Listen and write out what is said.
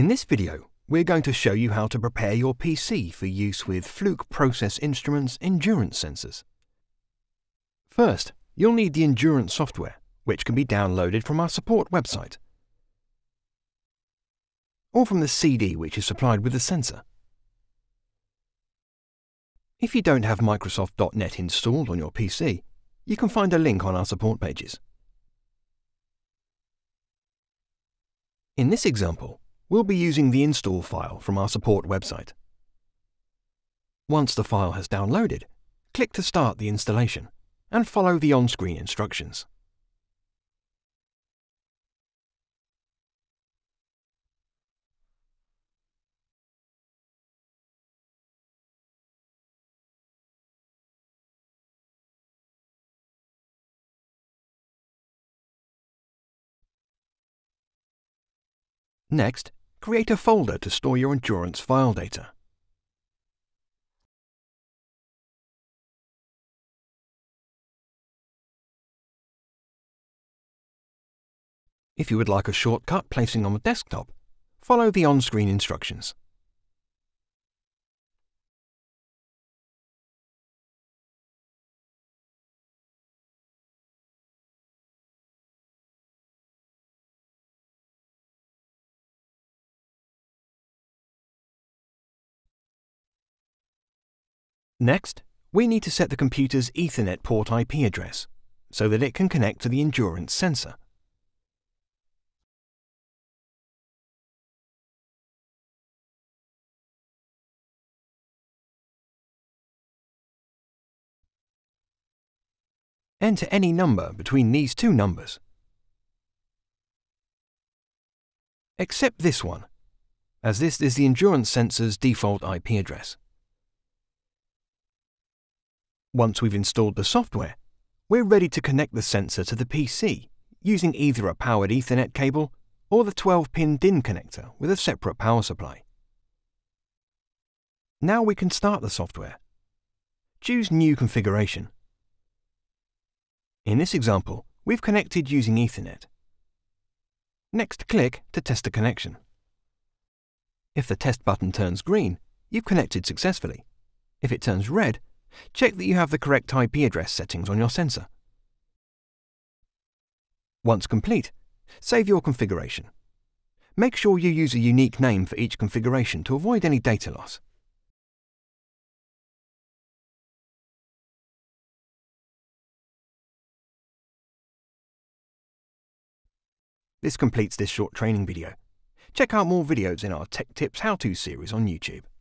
In this video, we're going to show you how to prepare your PC for use with Fluke Process Instruments endurance sensors. First, you'll need the endurance software, which can be downloaded from our support website, or from the CD which is supplied with the sensor. If you don't have Microsoft.NET installed on your PC, you can find a link on our support pages. In this example, we'll be using the install file from our support website. Once the file has downloaded, click to start the installation and follow the on-screen instructions. Next, create a folder to store your endurance file data. If you would like a shortcut placing on the desktop, follow the on-screen instructions. Next, we need to set the computer's Ethernet port IP address so that it can connect to the endurance sensor. Enter any number between these two numbers. Except this one, as this is the endurance sensor's default IP address. Once we've installed the software, we're ready to connect the sensor to the PC using either a powered Ethernet cable or the 12-pin DIN connector with a separate power supply. Now we can start the software. Choose New Configuration. In this example, we've connected using Ethernet. Next, click to test the connection. If the test button turns green, you've connected successfully. If it turns red, check that you have the correct IP address settings on your sensor. Once complete, save your configuration. Make sure you use a unique name for each configuration to avoid any data loss. This completes this short training video. Check out more videos in our Tech Tips How-To series on YouTube.